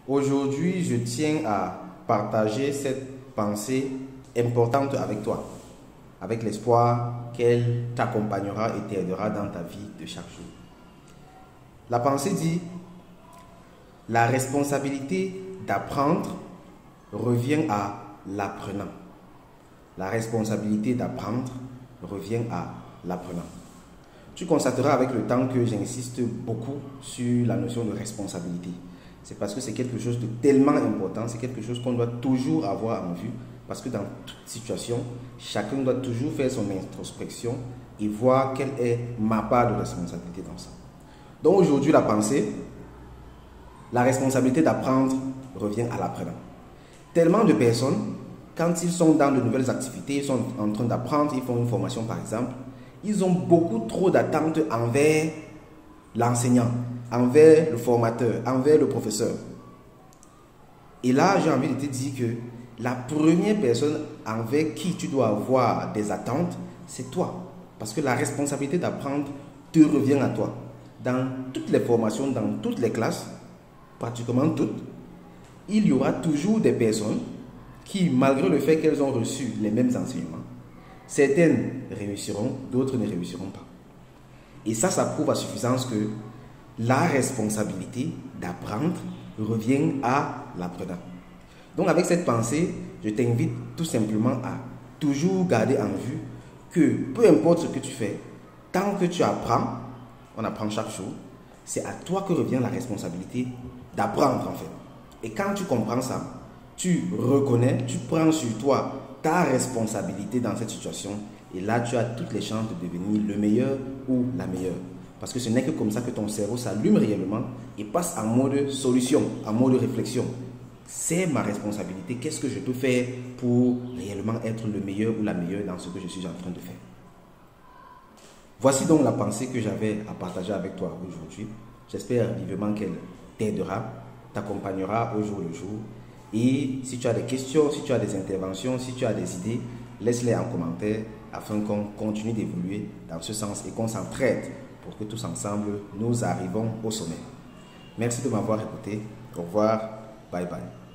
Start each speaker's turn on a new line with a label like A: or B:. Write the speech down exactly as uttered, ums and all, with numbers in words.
A: Aujourd'hui, je tiens à partager cette pensée importante avec toi, avec l'espoir qu'elle t'accompagnera et t'aidera dans ta vie de chaque jour. La pensée dit: la responsabilité d'apprendre revient à l'apprenant. La responsabilité d'apprendre revient à l'apprenant. Tu constateras avec le temps que j'insiste beaucoup sur la notion de responsabilité. C'est parce que c'est quelque chose de tellement important, c'est quelque chose qu'on doit toujours avoir en vue, parce que dans toute situation, chacun doit toujours faire son introspection et voir quelle est ma part de responsabilité dans ça. Donc aujourd'hui, la pensée, la responsabilité d'apprendre revient à l'apprenant. Tellement de personnes, quand ils sont dans de nouvelles activités, ils sont en train d'apprendre, ils font une formation par exemple, ils ont beaucoup trop d'attentes envers l'enseignant, envers le formateur, envers le professeur. Et là, j'ai envie de te dire que la première personne envers qui tu dois avoir des attentes, c'est toi. Parce que la responsabilité d'apprendre te revient à toi. Dans toutes les formations, dans toutes les classes, pratiquement toutes, il y aura toujours des personnes qui, malgré le fait qu'elles ont reçu les mêmes enseignements, certaines réussiront, d'autres ne réussiront pas. Et ça, ça prouve à suffisance que la responsabilité d'apprendre revient à l'apprenant. Donc avec cette pensée, je t'invite tout simplement à toujours garder en vue que peu importe ce que tu fais, tant que tu apprends, on apprend chaque jour, c'est à toi que revient la responsabilité d'apprendre en fait. Et quand tu comprends ça, tu reconnais, tu prends sur toi ta responsabilité dans cette situation et là tu as toutes les chances de devenir le meilleur ou la meilleure. Parce que ce n'est que comme ça que ton cerveau s'allume réellement et passe en mode solution, en mode réflexion. C'est ma responsabilité, qu'est-ce que je peux faire pour réellement être le meilleur ou la meilleure dans ce que je suis en train de faire. Voici donc la pensée que j'avais à partager avec toi aujourd'hui. J'espère vivement qu'elle t'aidera, t'accompagnera au jour le jour. Et si tu as des questions, si tu as des interventions, si tu as des idées, laisse-les en commentaire afin qu'on continue d'évoluer dans ce sens et qu'on s'entraide pour que tous ensemble, nous arrivons au sommet. Merci de m'avoir écouté. Au revoir. Bye bye.